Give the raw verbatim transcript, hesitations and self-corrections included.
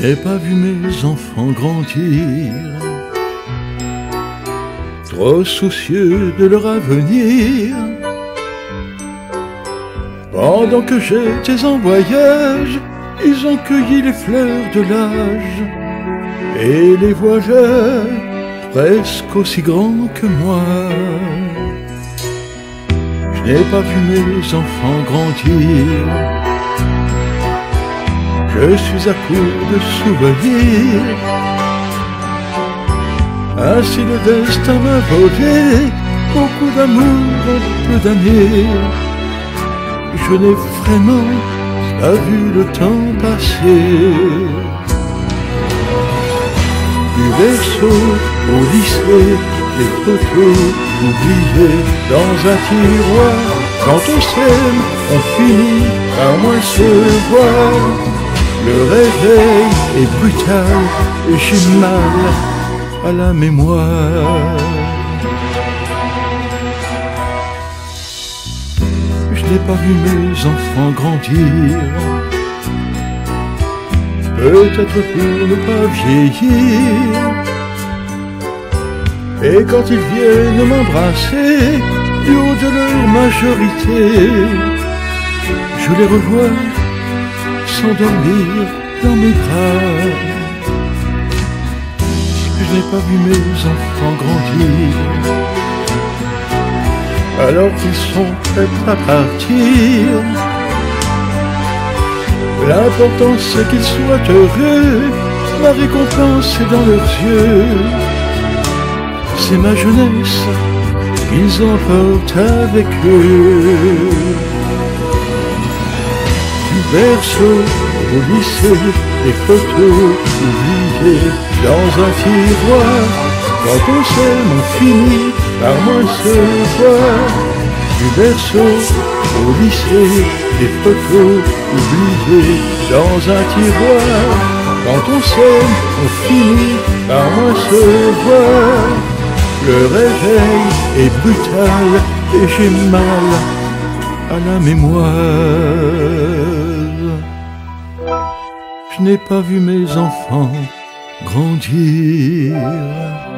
n'ai pas vu mes enfants grandir, trop soucieux de leur avenir. Pendant que j'étais en voyage, ils ont cueilli les fleurs de l'âge, et les voilà presque aussi grands que moi. Je n'ai pas vu mes enfants grandir, je suis à court de souvenirs. Ainsi le destin m'a volé beaucoup d'amour en peu d'années. Je n'ai vraiment pas vu le temps passer. Du berceau au lycée, les photos oubliées dans un tiroir. Quand on s'aime, on finit par moins se voir. Le réveil est brutal et j'ai mal à la mémoire. Je n'ai pas vu mes enfants grandir, peut-être pour ne pas vieillir. Et quand ils viennent m'embrasser du haut de leur majorité, je les revois s'endormir dans mes bras. Je n'ai pas vu mes enfants grandir, alors qu'ils sont prêts à partir. L'important c'est qu'ils soient heureux, la récompense est dans leurs yeux. C'est ma jeunesse qu'ils emportent avec eux. Du berceau au lycée, les photos oubliées dans un tiroir. Quand on s'aime, on finit par moins se voir. Du berceau au lycée, les photos oubliées dans un tiroir. Quand on s'aime, on finit par moins se voir. Le réveil est brutal et j'ai mal à la mémoire. Je n'ai pas vu mes enfants grandir.